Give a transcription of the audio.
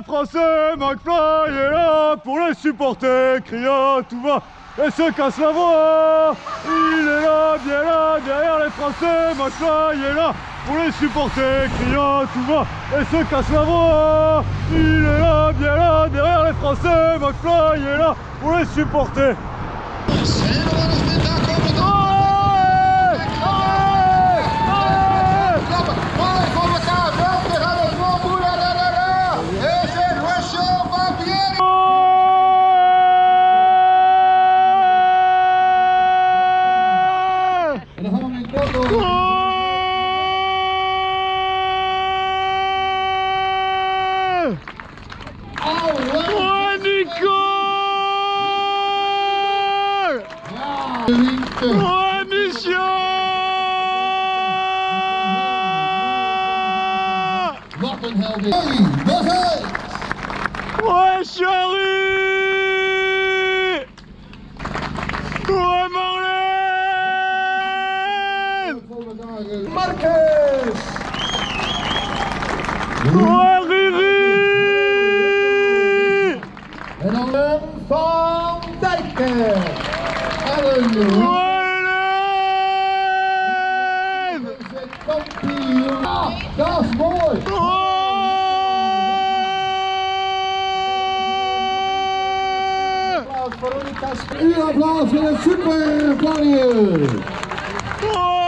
les Français, McFly est là pour les supporter, criant à tout va et se casse la voix. Il est là, bien là, derrière les Français, McFly est là pour les supporter, criant à tout va et se casse la voix. Il est là, bien là, derrière les Français, McFly est là pour les supporter. Oh, Mischa! Wat een heldin! Bussuyt! Ouais, Shari! Ouais, Marlen! Markus! Ouais, Riri! En dan van Dijk! Ouais! Ja, dat is mooi! Oh! Uw applaus voor de super Podium! Oh!